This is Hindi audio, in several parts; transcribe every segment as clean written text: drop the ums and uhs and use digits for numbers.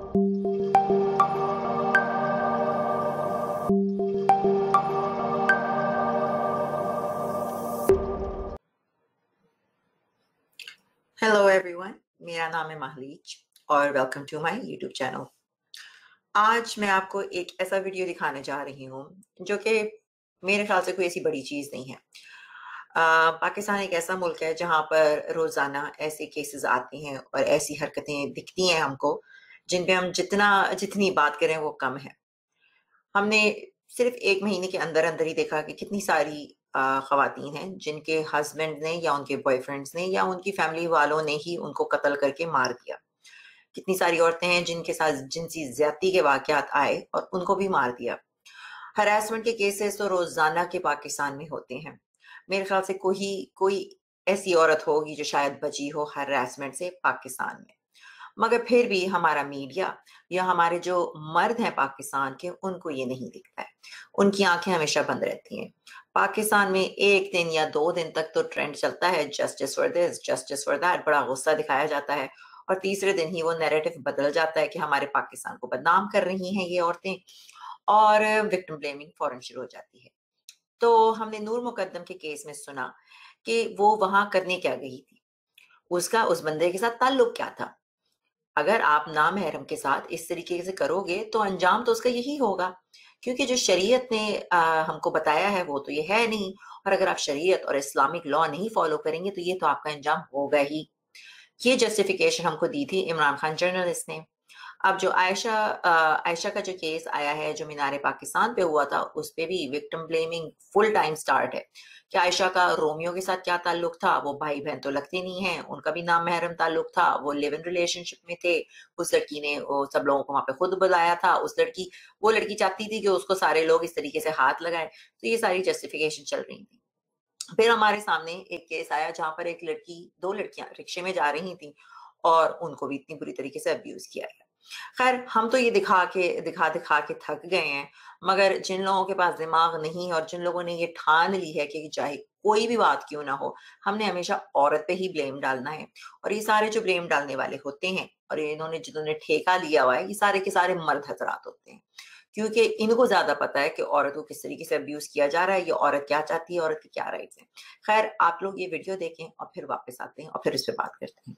हेलो एवरीवन, मेरा नाम है महलीज और welcome to my YouTube channel. आज मैं आपको एक ऐसा वीडियो दिखाने जा रही हूँ जो कि मेरे ख्याल से कोई ऐसी बड़ी चीज़ नहीं है। पाकिस्तान एक ऐसा मुल्क है जहाँ पर रोज़ाना ऐसे केसेस आते हैं और ऐसी हरकतें दिखती हैं हमको, जिन पे हम जितनी बात करें वो कम है। हमने सिर्फ 1 महीने के अंदर अंदर ही देखा कि कितनी सारी ख़वातीन हैं जिनके हस्बैंड ने या उनके बॉयफ्रेंड्स ने या उनकी फैमिली वालों ने ही उनको कत्ल करके मार दिया। कितनी सारी औरतें हैं जिनके साथ जिनसी ज़्यादती के वाक़यात आए और उनको भी मार दिया। हरासमेंट के केसेस तो रोज़ाना के पाकिस्तान में होते हैं। मेरे ख्याल से कोई कोई ऐसी औरत होगी जो शायद बची हो हरासमेंट से पाकिस्तान में। मगर फिर भी हमारा मीडिया या हमारे जो मर्द हैं पाकिस्तान के, उनको ये नहीं दिखता है। उनकी आंखें हमेशा बंद रहती हैं। पाकिस्तान में 1 दिन या 2 दिन तक तो ट्रेंड चलता है, justice for this, justice for that, बड़ा गुस्सा दिखाया जाता है और तीसरे दिन ही वो नैरेटिव बदल जाता है कि हमारे पाकिस्तान को बदनाम कर रही हैं ये औरतें और विक्टिम ब्लेमिंग फौरन शुरू हो जाती है। तो हमने नूर मुकद्दम के केस में सुना कि वो वहां करने क्या गई थी, उसका उस बंदे के साथ ताल्लुक क्या था। अगर आप नामहरम के साथ इस तरीके से करोगे तो अंजाम तो उसका यही होगा, क्योंकि जो शरीयत ने हमको बताया है वो तो ये है नहीं। और अगर आप शरीयत और इस्लामिक लॉ नहीं फॉलो करेंगे तो ये तो आपका अंजाम होगा ही। ये जस्टिफिकेशन हमको दी थी इमरान खान जर्नलिस्ट ने। अब जो आयशा का जो केस आया है जो मीनार पाकिस्तान पे हुआ था, उस पे भी victim blaming full time start है कि आयशा का रोमियो के साथ क्या ताल्लुक था। वो भाई बहन तो लगते नहीं है, उनका भी नाम महरम ताल्लुक था, वो लिव इन रिलेशनशिप में थे। उस लड़की ने वो सब लोगों को वहां पे खुद बुलाया था। वो लड़की चाहती थी कि उसको सारे लोग इस तरीके से हाथ लगाए। तो ये सारी जस्टिफिकेशन चल रही थी। फिर हमारे सामने एक केस आया जहां पर एक लड़की, 2 लड़कियां रिक्शे में जा रही थी और उनको भी इतनी बुरी तरीके से अब्यूज किया है। खैर, हम तो ये दिखा दिखा के थक गए हैं। मगर जिन लोगों के पास दिमाग नहीं है और जिन लोगों ने ये ठान ली है कि चाहे कोई भी बात क्यों ना हो, हमने हमेशा औरत पे ही ब्लेम डालना है। और ये सारे जो ब्लेम डालने वाले होते हैं और इन्होंने जिन्होंने ठेका लिया हुआ है, ये सारे के सारे मर्द हजरात होते हैं, क्योंकि इनको ज्यादा पता है कि औरत को किस तरीके से अब्यूज किया जा रहा है, ये औरत क्या चाहती है, औरत के क्या राइट्स हैं। खैर, आप लोग ये वीडियो देखें और फिर वापस आते हैं और फिर इस पे बात करते हैं।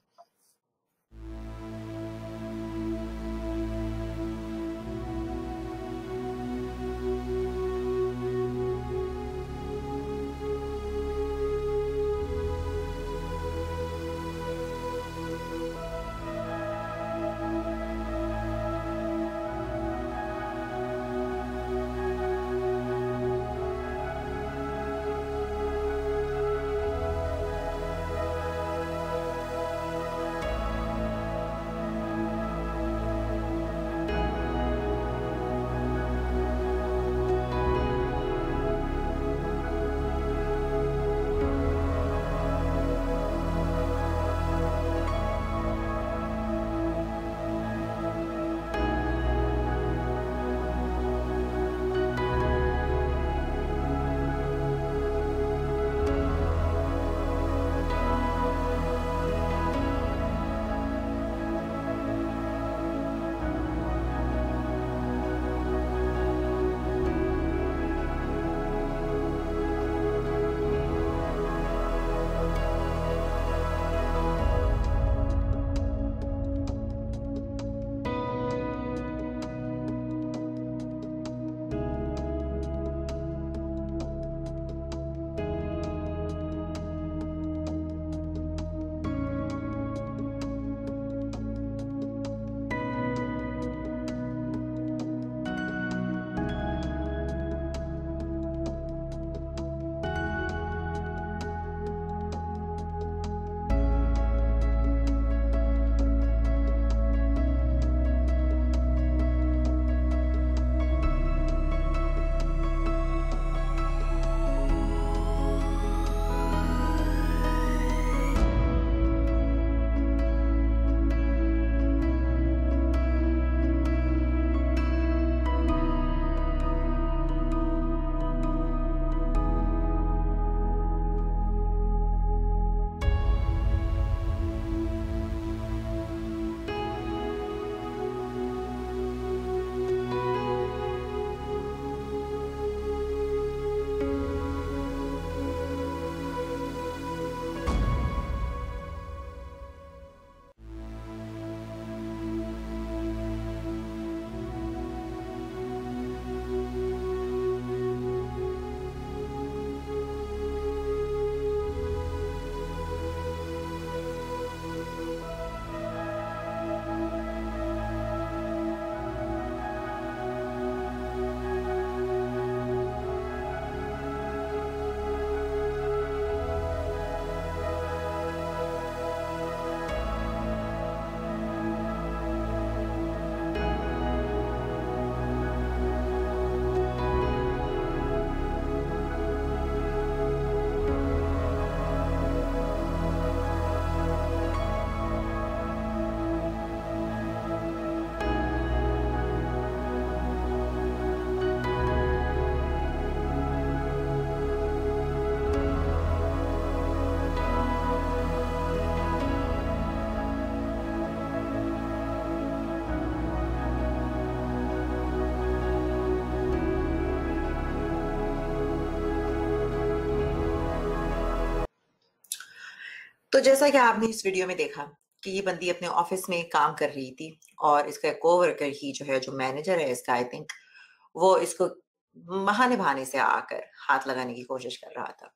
तो जैसा कि आपने इस वीडियो में देखा कि ये बंदी अपने ऑफिस में काम कर रही थी और इसका कोवर्कर ही जो है, जो मैनेजर है इसका, आई थिंक वो इसको बहाने बहाने से आकर हाथ लगाने की कोशिश कर रहा था।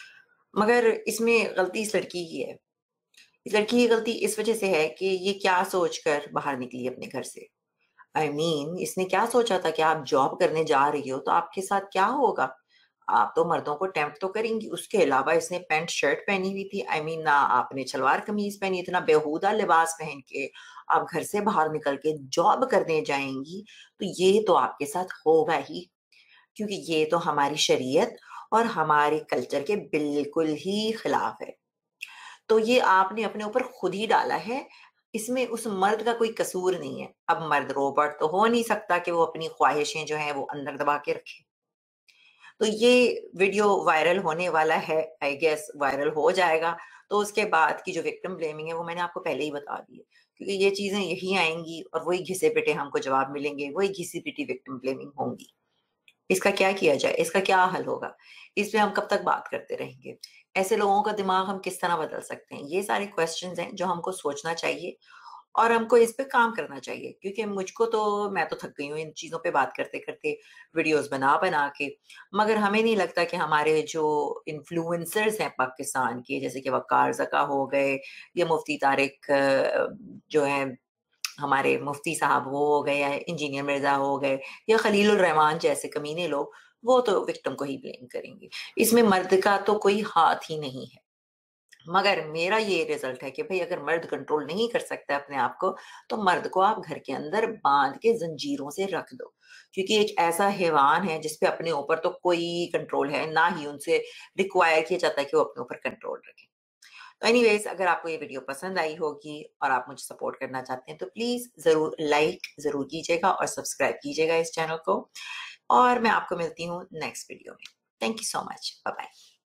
मगर इसमें गलती इस लड़की की है। इस लड़की की गलती इस वजह से है कि ये क्या सोचकर बाहर निकली अपने घर से। आई मीन इसने क्या सोचा था कि आप जॉब करने जा रही हो तो आपके साथ क्या होगा। आप तो मर्दों को टेम्प्ट तो करेंगी। उसके अलावा इसने पैंट शर्ट पहनी हुई थी। आई मीन ना आपने सलवार कमीज पहनी, इतना बेहुदा लिबास पहन के आप घर से बाहर निकल के जॉब करने जाएंगी, तो ये तो आपके साथ होगा ही, क्योंकि ये तो हमारी शरीयत और हमारे कल्चर के बिल्कुल ही खिलाफ है। तो ये आपने अपने ऊपर खुद ही डाला है। इसमें उस मर्द का कोई कसूर नहीं है। अब मर्द रोबोट तो हो नहीं सकता कि वो अपनी ख्वाहिशें जो हैं वो अंदर दबा के रखे। तो ये वीडियो वायरल होने वाला है, आई गेस वायरल हो जाएगा। तो उसके बाद की जो विक्टिम ब्लेमिंग है वो मैंने आपको पहले ही बता दी है, क्योंकि ये चीजें यही आएंगी और वही घिसे पिटे हमको जवाब मिलेंगे, वही घिसी पिटी विक्टिम ब्लेमिंग होंगी। इसका क्या किया जाए, इसका क्या हल होगा, इस पे हम कब तक बात करते रहेंगे? ऐसे लोगों का दिमाग हम किस तरह बदल सकते हैं? ये सारे क्वेश्चंस हैं जो हमको सोचना चाहिए और हमको इस पे काम करना चाहिए, क्योंकि मुझको तो, मैं तो थक गई हूँ इन चीज़ों पे बात करते करते, वीडियोस बना बना के। मगर हमें नहीं लगता कि हमारे जो इन्फ्लुएंसर्स हैं पाकिस्तान के, जैसे कि वक़ार ज़का हो गए या मुफ्ती तारिक जो है हमारे मुफ्ती साहब वो हो गए, या इंजीनियर मिर्जा हो गए, या खलीलुर रहमान जैसे कमीने लोग, वो तो विक्टिम को ही ब्लेम करेंगे। इसमें मर्द का तो कोई हाथ ही नहीं है। मगर मेरा ये रिजल्ट है कि भाई अगर मर्द कंट्रोल नहीं कर सकता अपने आप को, तो मर्द को आप घर के अंदर बांध के जंजीरों से रख दो, क्योंकि एक ऐसा हैवान है जिसपे अपने ऊपर तो कोई कंट्रोल है ना ही उनसे रिक्वायर किया जाता है कि वो अपने ऊपर कंट्रोल रखें। तो एनीवेज, अगर आपको ये वीडियो पसंद आई होगी और आप मुझे सपोर्ट करना चाहते हैं तो प्लीज जरूर लाइक जरूर कीजिएगा और सब्सक्राइब कीजिएगा इस चैनल को। और मैं आपको मिलती हूँ नेक्स्ट वीडियो में। Thank you so much, bye bye.